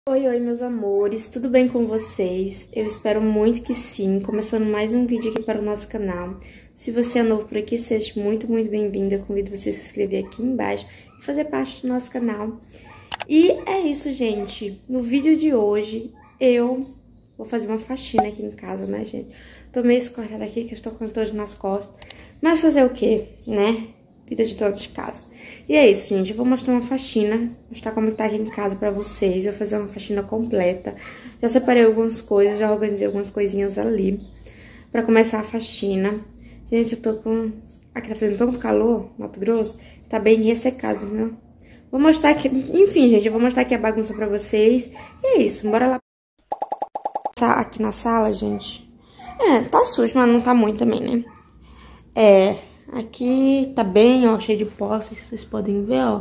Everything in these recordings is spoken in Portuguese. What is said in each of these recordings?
Oi, oi, meus amores, tudo bem com vocês? Eu espero muito que sim, começando mais um vídeo aqui para o nosso canal. Se você é novo por aqui, seja muito bem-vindo. Eu convido você a se inscrever aqui embaixo e fazer parte do nosso canal. E é isso, gente. No vídeo de hoje, eu vou fazer uma faxina aqui em casa, né, gente? Tô meio escorrada aqui, que eu estou com as dores nas costas. Mas fazer o quê, né? Vida de dona de casa. E é isso, gente. Eu vou mostrar uma faxina. Mostrar como tá aqui em casa pra vocês. Eu vou fazer uma faxina completa. Já separei algumas coisas. Já organizei algumas coisinhas ali. Pra começar a faxina. Gente, eu tô com... Aqui tá fazendo tanto calor, Mato Grosso. Tá bem ressecado, viu? Vou mostrar aqui... Enfim, gente. Eu vou mostrar aqui a bagunça pra vocês. E é isso. Bora lá. Aqui na sala, gente. Tá sujo, mas não tá muito também, né? Aqui tá bem, ó, cheio de pó, vocês podem ver, ó.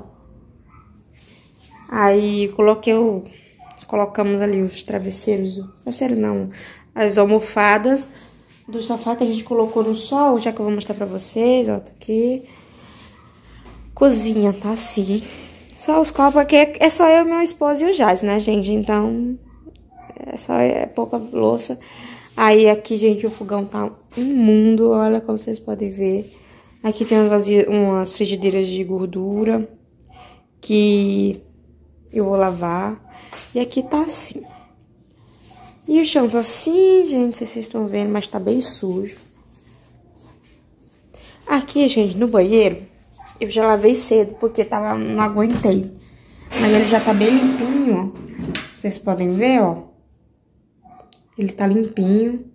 Aí colocamos ali os travesseiros, travesseiro não, as almofadas do sofá que a gente colocou no sol, já que eu vou mostrar pra vocês, ó, tá aqui. Cozinha tá assim, só os copos aqui, é só eu, meu esposo e o Jazz, né, gente, então é pouca louça. Aí aqui, gente, o fogão tá imundo, olha como vocês podem ver. Aqui tem umas frigideiras de gordura que eu vou lavar. E aqui tá assim. E o chão tá assim, gente, não sei se vocês estão vendo, mas tá bem sujo. Aqui, gente, no banheiro, eu já lavei cedo, porque não aguentei. Mas ele já tá bem limpinho, ó. Vocês podem ver, ó. Ele tá limpinho,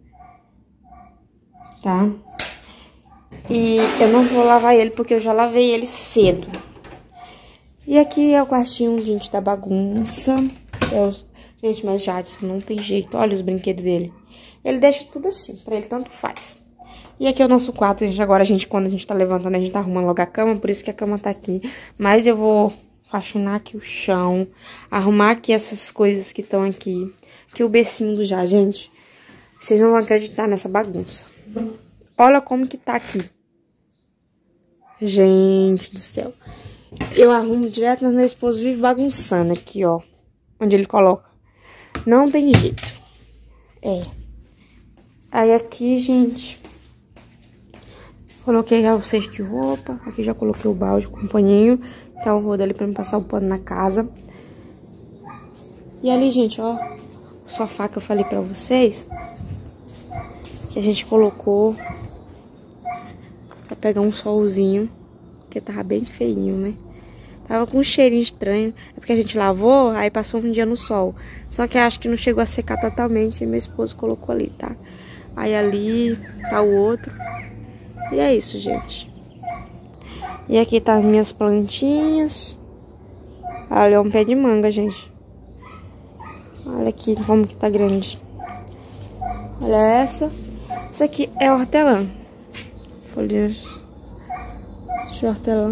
tá? E eu não vou lavar ele porque eu já lavei ele cedo. E aqui é o quartinho, gente, da bagunça. Gente, mas já isso não tem jeito. Olha os brinquedos dele. Ele deixa tudo assim, pra ele tanto faz. E aqui é o nosso quarto, gente. Agora, quando a gente tá levantando, a gente tá arrumando logo a cama. Por isso que a cama tá aqui. Mas eu vou faxinar aqui o chão. Arrumar aqui essas coisas que estão aqui. Aqui o bercinho do já, gente. Vocês não vão acreditar nessa bagunça. Olha como que tá aqui. Gente do céu. Eu arrumo direto, mas meu esposo vive bagunçando aqui, ó. Onde ele coloca. Não tem jeito. Aí aqui, gente. Coloquei já o cesto de roupa. Aqui já coloquei o balde com o paninho. Tá o rodo ali pra me passar o pano na casa. E ali, gente, ó. O sofá que eu falei pra vocês. Que a gente colocou. Pra pegar um solzinho. Porque tava bem feinho, né? Tava com um cheirinho estranho. É porque a gente lavou, aí passou um dia no sol. Só que acho que não chegou a secar totalmente. E meu esposo colocou ali, tá? Aí ali tá o outro. E é isso, gente. E aqui tá as minhas plantinhas. Olha, é um pé de manga, gente. Olha aqui como que tá grande. Olha essa. Essa aqui é hortelã. Folhas de hortelã.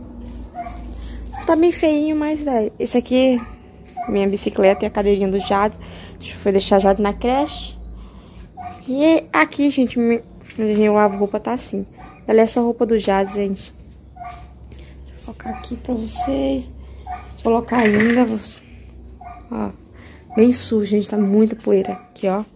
Tá bem feinho, mas esse aqui, minha bicicleta e a cadeirinha do Jado. Foi deixar Jado na creche. E aqui, gente, eu lavo roupa, tá assim. Ela é só roupa do Jado, gente. Deixa eu focar aqui pra vocês. Vou colocar ainda. Ó, bem sujo, gente, tá muita poeira aqui, ó.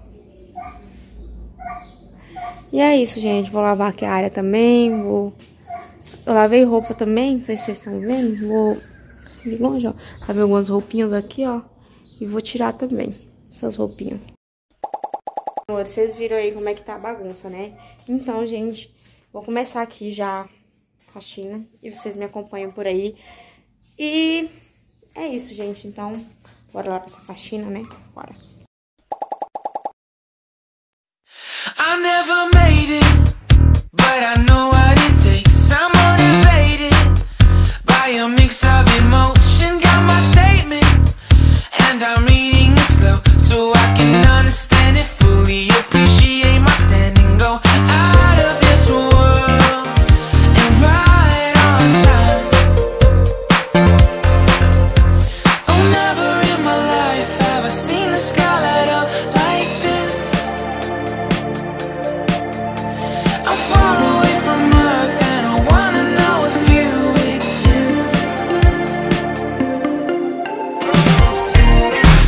E é isso, gente. Vou lavar aqui a área também. Eu lavei roupa também. Não sei se vocês estão vendo. Vou de longe, ó. Lavei algumas roupinhas aqui, ó. E vou tirar também essas roupinhas. Vocês viram aí como é que tá a bagunça, né? Então, gente, vou começar aqui já a faxina. E vocês me acompanham por aí. E é isso, gente. Então, bora lá pra essa faxina, né? Bora. I never made it, but I know what it takes. I'm motivated by a mix of emotion. Got my statement, and I'm reading it slow so I can understand it fully. Appreciate my standing, go out of this world and right on time. Oh, never in my life have I seen the sky light up like this. I'm far away from Earth and I wanna know if you exist.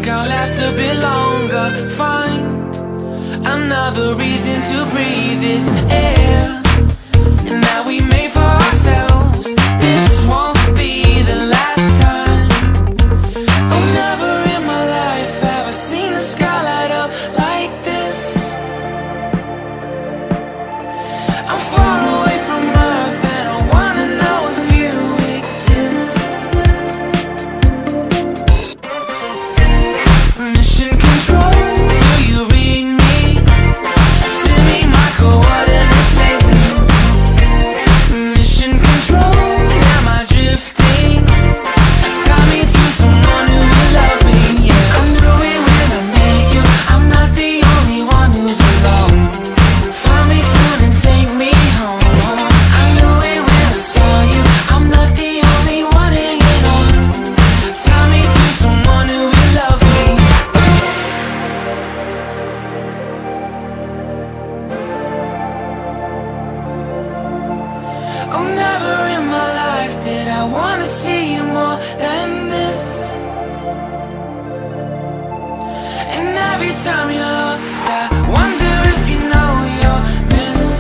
think I'll last a bit longer. Find another reason to breathe this air. And now we made for ourselves. This won't be the last time. Oh, never in my life have I seen the sky light up like this. I'm far away from Earth and I wanna know if you exist. Mission control, do you read me? Send me my coordinates lately. Mission control, am I drifting? Tie me to someone who will love me, yeah. I knew it when I met you, I'm not the only one who's alone. Find me soon and take me home. I knew it when I saw you, I'm not the only one hanging on. Tie me to someone who will love me. Oh, never in my life did I wanna see you more than this. And every time you're lost, I wonder if you know you're missed.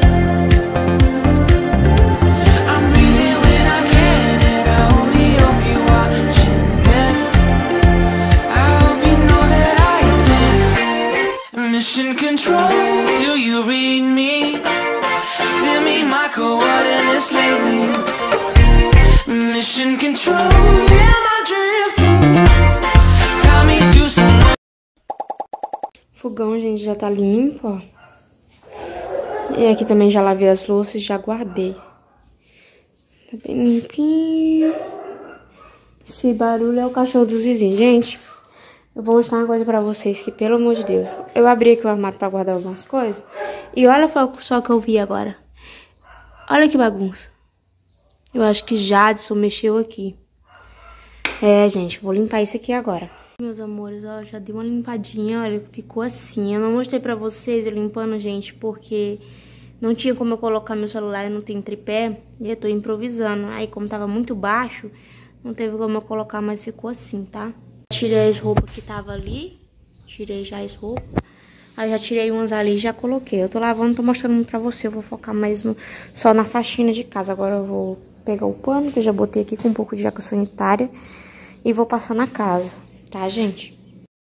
I'm breathing when I can, and I only hope you're watching this. I hope you know that I exist. Mission control, do you read me? Send me my coordinates lately. Mission control, am I drifting? Tie me to someone. Fogão, gente, já tá limpo, ó. E aqui também já lavei as louças e já guardei. Tá bem limpinho. Esse barulho é o cachorro dos vizinhos. Gente, eu vou mostrar uma coisa pra vocês que, pelo amor de Deus, eu abri aqui o armário pra guardar algumas coisas. E olha só o que eu vi agora. Olha que bagunça. Eu acho que Jadson mexeu aqui. É, gente, vou limpar isso aqui agora. Meus amores, ó, já dei uma limpadinha, olha, ficou assim. Eu não mostrei pra vocês eu limpando, gente, porque não tinha como eu colocar meu celular e não tem tripé. E eu tô improvisando. Aí, como tava muito baixo, não teve como eu colocar, mas ficou assim, tá? Tirei as roupas que tava ali. Tirei já as roupas. Aí já tirei umas ali e já coloquei. Eu tô lavando, tô mostrando pra você. Eu vou focar mais só na faxina de casa. Agora eu vou pegar o pano, que eu já botei aqui com um pouco de água sanitária. E vou passar na casa, tá, gente?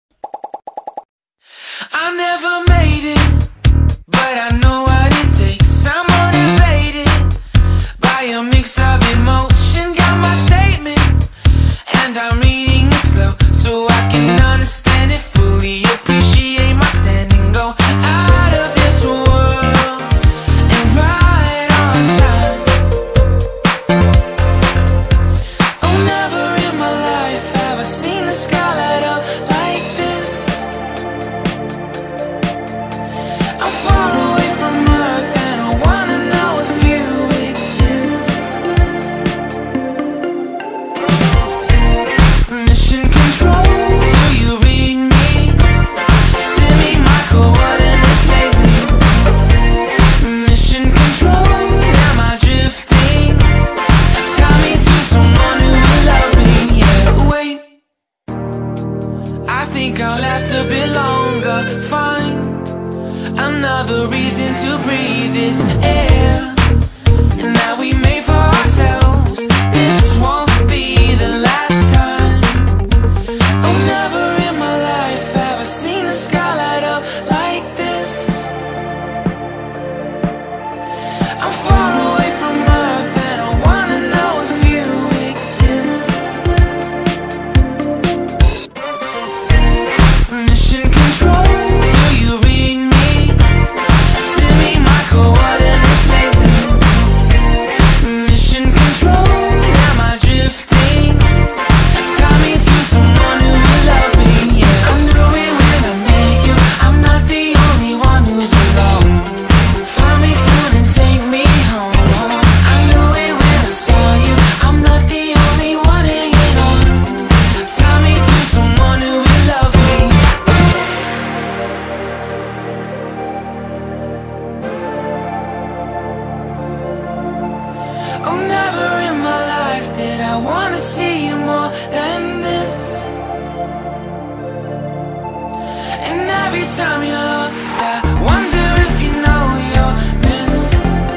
I never made it, but I know what it takes. I'm motivated by a mix of emotion. Got my statement, and I'm reading it slow so I can understand it fully. Appreciate my standing, go out of this world and right on time. Oh, never in my life have I seen the sky light up like this. I'm far away from Earth and I wanna know if you exist. Mission control, do you read me? Send me my coordinates lately. Mission control, am I drifting? Tie me to someone who will love me, yeah. Wait, I think I'll last a bit longer. Find another reason to breathe this air. And now we made for ourselves. This won't be the last time. Oh, never in my life have I seen the sky light up like this. I'm far away from Earth and I wanna know if you exist. Mission control, do you read me? Send me my coordinates lately. time you're lost, I wonder if you know you're missed.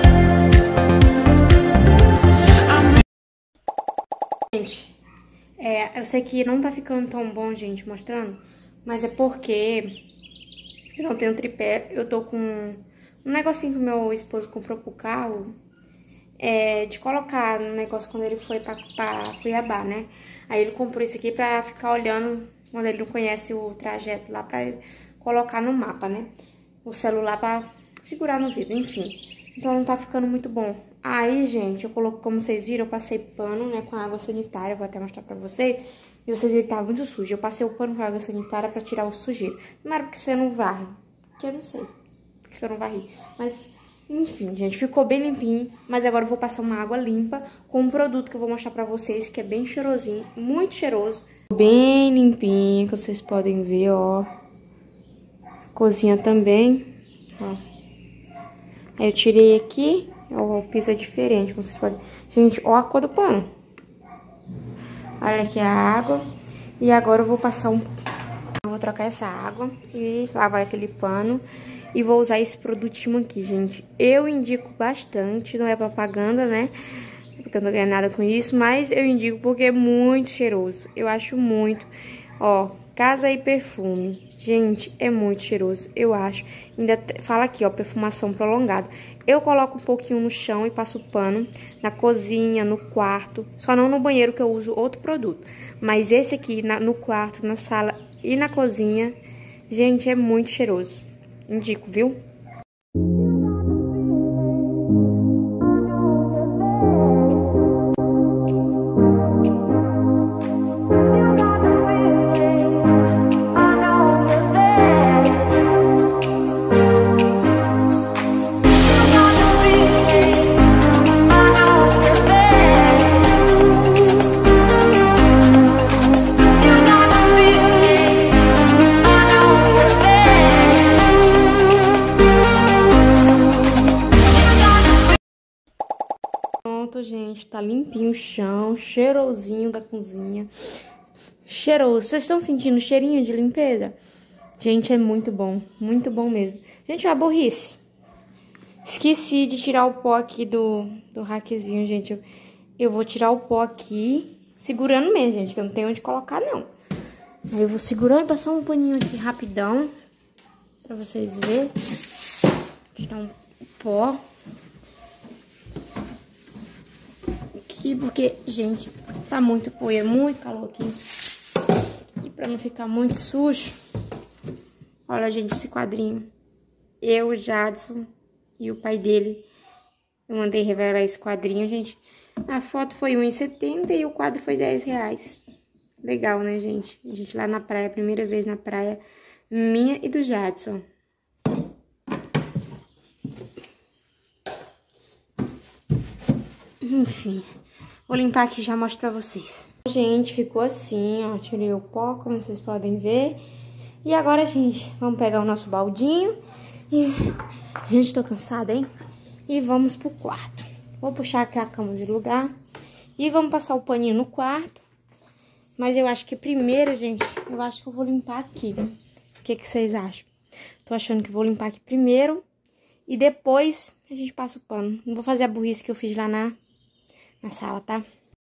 Gente, eu sei que não tá ficando tão bom, gente, mostrando, mas é porque eu não tenho tripé. Eu tô com um negocinho que o meu esposo comprou pro carro, de colocar no negócio quando ele foi pra Cuiabá, né? Aí ele comprou isso aqui pra ficar olhando quando ele não conhece o trajeto lá, pra colocar no mapa, né? O celular pra segurar no vidro, enfim. Então não tá ficando muito bom. Aí, gente, eu coloquei, como vocês viram, eu passei pano, né, com água sanitária, vou até mostrar pra vocês. E vocês viram que tava muito sujo. Eu passei o pano com água sanitária pra tirar o sujeiro. Não era porque você não varre, porque eu não sei porque eu não varri. Mas, enfim, gente, ficou bem limpinho. Mas agora eu vou passar uma água limpa com um produto que eu vou mostrar pra vocês, que é bem cheirosinho, muito cheiroso. Bem limpinho, que vocês podem ver, ó. Cozinha também, ó. Aí eu tirei aqui, ó, o piso é diferente, como vocês podem... Gente, ó a cor do pano. Olha aqui a água. E agora eu vou passar eu vou trocar essa água e lavar aquele pano. E vou usar esse produtinho aqui, gente. Eu indico bastante, não é propaganda, né? Porque eu não ganho nada com isso, mas eu indico porque é muito cheiroso. Eu acho muito. Ó, Casa e Perfume. Gente, é muito cheiroso, eu acho. Ainda fala aqui, ó, perfumação prolongada. Eu coloco um pouquinho no chão e passo pano na cozinha, no quarto. Só não no banheiro, que eu uso outro produto. Mas esse aqui, no quarto, na sala e na cozinha, gente, é muito cheiroso. Indico, viu? Gente, tá limpinho o chão, cheirosinho da cozinha. Cheiroso. Vocês estão sentindo cheirinho de limpeza? Gente, é muito bom mesmo. Gente, uma burrice. Esqueci de tirar o pó aqui do raquezinho, gente. Eu vou tirar o pó aqui, segurando mesmo, gente, que eu não tenho onde colocar, não. Aí eu vou segurando e passar um paninho aqui rapidão, pra vocês verem. Tirar um pó. Porque, gente, tá muito poeira, muito calor aqui. E pra não ficar muito sujo, olha, gente, esse quadrinho. Eu, o Jadson e o pai dele, eu mandei revelar esse quadrinho, gente. A foto foi R$1,70 e o quadro foi R$10. Legal, né, gente? A gente lá na praia, primeira vez na praia, minha e do Jadson. Enfim... Vou limpar aqui e já mostro pra vocês. Gente, ficou assim, ó. Tirei o pó, como vocês podem ver. E agora, gente, vamos pegar o nosso baldinho. E... Gente, tô cansada, hein? E vamos pro quarto. Vou puxar aqui a cama de lugar. E vamos passar o paninho no quarto. Mas eu acho que primeiro, gente, eu acho que eu vou limpar aqui. O que vocês acham? Tô achando que vou limpar aqui primeiro. E depois a gente passa o pano. Não vou fazer a burrice que eu fiz lá na sala, tá?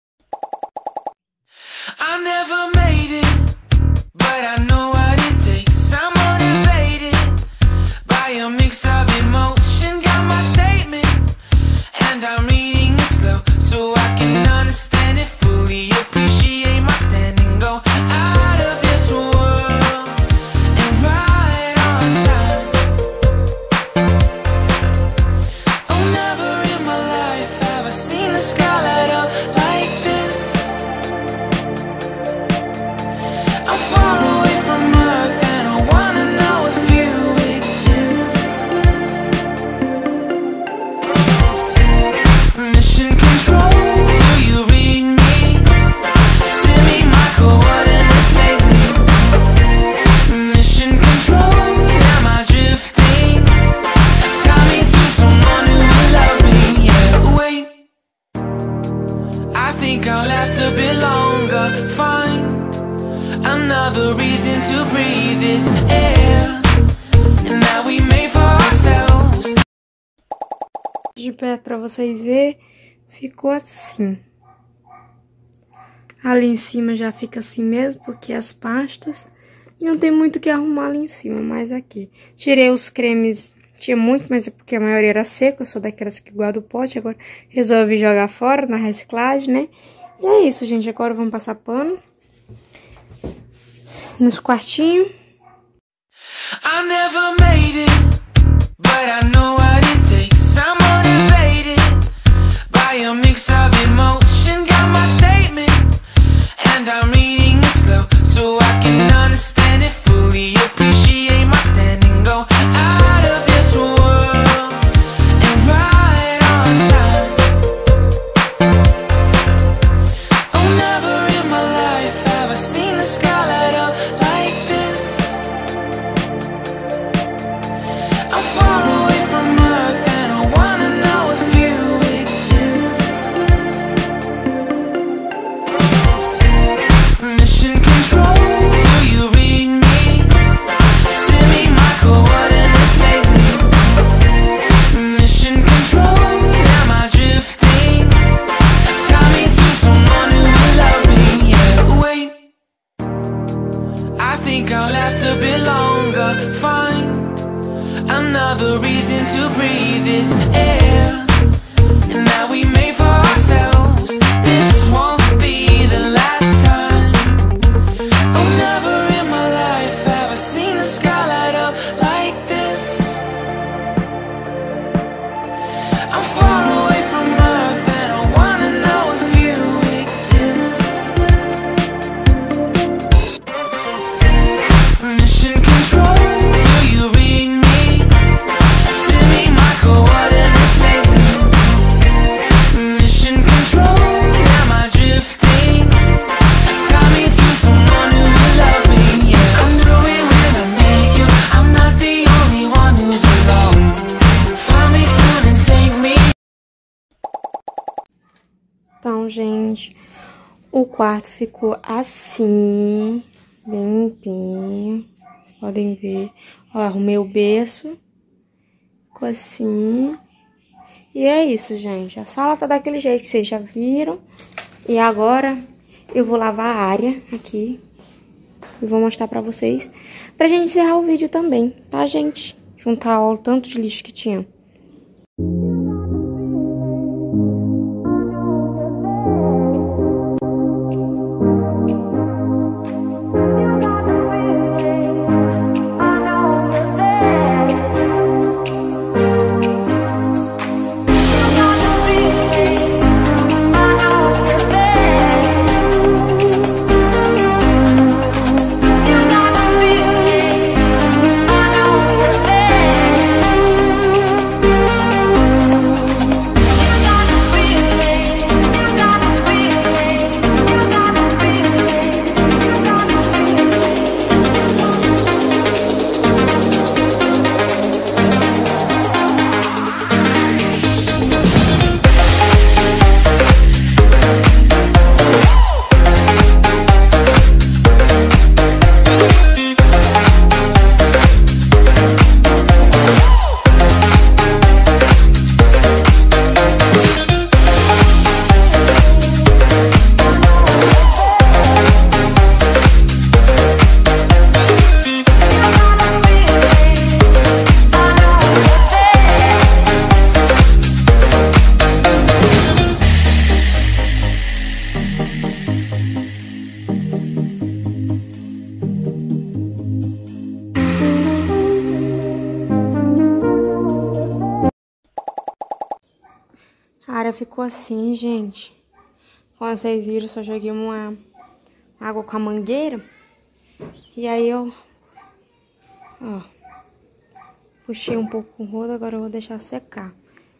I never made it, but I know what it takes. I'm motivated by a mix of emotion. Got my statement, and I'm reading it slow so I can understand it fully. Appreciate my standing, go out of this world and right on time. Oh, never in my life have I seen the sky light up like this. I'm far away from Earth and I wanna know if you exist. Mission control, do you read me? Send me my coordinates lately. Mission control, am I drifting? Tie me to someone who will love me. Yeah, wait, I think I'll last a bit longer. Find another reason to breathe this air. de perto pra vocês verem. Ficou assim. Ali em cima já fica assim mesmo, porque as pastas. E não tem muito o que arrumar ali em cima, mas aqui. Tirei os cremes, tinha muito, mas é porque a maioria era seco. Eu sou daquelas que guarda o pote, agora resolvi jogar fora na reciclagem, né? E é isso, gente. Agora vamos passar pano nos quartinhos. I never made it, but I know what it takes. I'm motivated by a mix of emotion. Got my statement, and I'm reading it slow so I can understand it fully. Appreciate my standing, go out of this world and right on time. Oh, never in my life have I seen the sky light up like this. I'm far away from Earth and I wanna know if you exist. Mission control, do you read me? Send me my coordinates lately. Mission control, am I drifting? Tie me to someone who will love me, yeah, wait. I think I'll last a bit longer, fine. Another reason to breathe this air. And now we made for ourselves. This won't be the last time. Oh, never in my life have I seen the sky light up like this. I'm far away from Earth and I wanna know if you exist. Mission control, do you read me? Send me my coordinates lately. Mission control, am I drifting? Tie me to someone who will love me, yeah. I knew it when I met you. I'm not the only one who's alone. Find me soon and take me. Então, gente, o quarto ficou assim, bem limpinho. Podem ver. Ó, arrumei o berço. Ficou assim. E é isso, gente. A sala tá daquele jeito que vocês já viram. E agora eu vou lavar a área aqui. E vou mostrar pra vocês. Pra gente encerrar o vídeo também, tá, gente? Juntar o tanto de lixo que tinha. A área ficou assim, gente. Como vocês viram, só joguei uma água com a mangueira. E aí eu, ó, puxei um pouco com o rodo, agora eu vou deixar secar.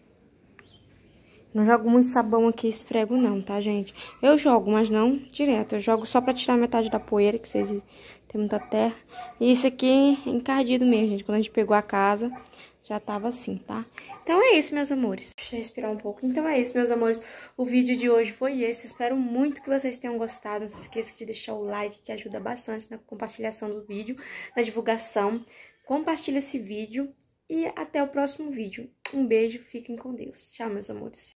Não jogo muito sabão aqui, esfrego não, tá, gente? Eu jogo, mas não direto. Eu jogo só pra tirar metade da poeira, que vocês tem muita terra. E isso aqui é encardido mesmo, gente. Quando a gente pegou a casa, já tava assim, tá? Então é isso, meus amores. Deixa eu respirar um pouco. Então é isso, meus amores. O vídeo de hoje foi esse. Espero muito que vocês tenham gostado. Não se esqueça de deixar o like, que ajuda bastante na compartilhação do vídeo, na divulgação. Compartilha esse vídeo e até o próximo vídeo. Um beijo, fiquem com Deus. Tchau, meus amores.